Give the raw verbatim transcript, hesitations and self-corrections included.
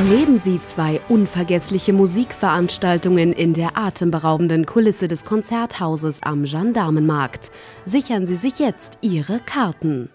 Erleben Sie zwei unvergessliche Musikveranstaltungen in der atemberaubenden Kulisse des Konzerthauses am Gendarmenmarkt. Sichern Sie sich jetzt Ihre Karten.